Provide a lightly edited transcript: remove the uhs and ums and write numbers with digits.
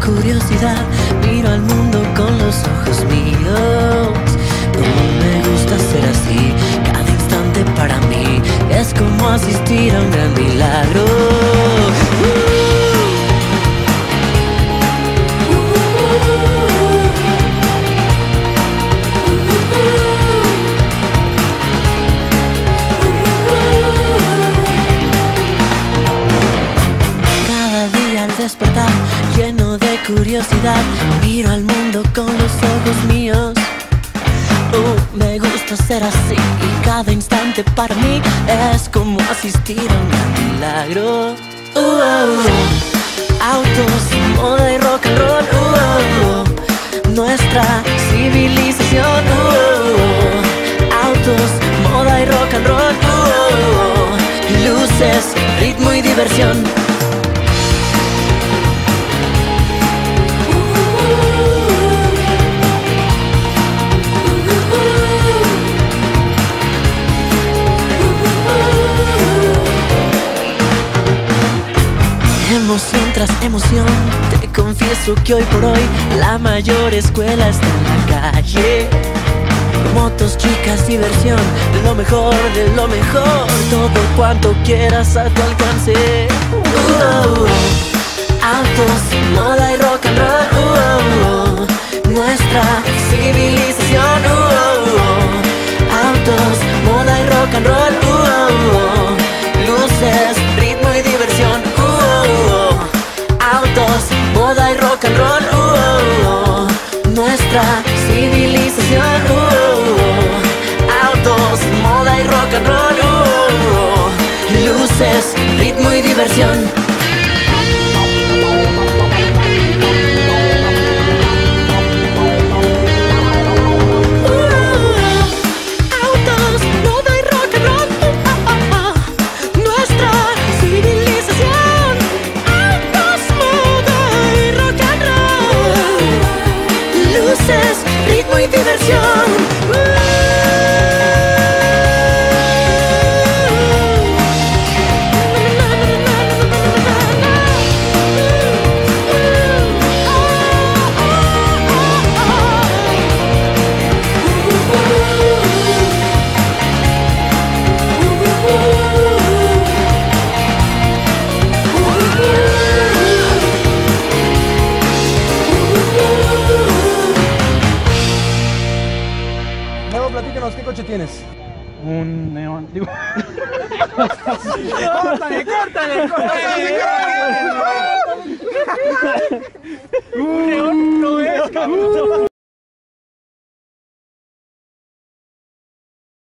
curiosidad miro al mundo con los ojos míos. Como me gusta ser así, cada instante para mí es como asistir a un gran milagro. Despertar, lleno de curiosidad, miro al mundo con los ojos míos. Me gusta ser así y cada instante para mí es como asistir a un gran milagro. Autos, moda y rock and roll. Nuestra civilización. Autos, moda y rock and roll. Luces, ritmo y diversión. Emoción tras emoción, te confieso que hoy por hoy la mayor escuela está en la calle. Motos, chicas, diversión, lo mejor de lo mejor, todo cuanto quieras a tu alcance. Autos, moda y rock and roll. Nuestra civilización. Autos, moda y rock and roll. Luces, ritmo y diversión. Autos, moda y rock and roll. Nuestra civilización. Autos, moda y rock and roll. Luces, ritmo y diversión. Ritmo y diversión. Platícanos, ¿qué coche tienes? Un neón. ¡Córtale! Un neón no es, cabrón.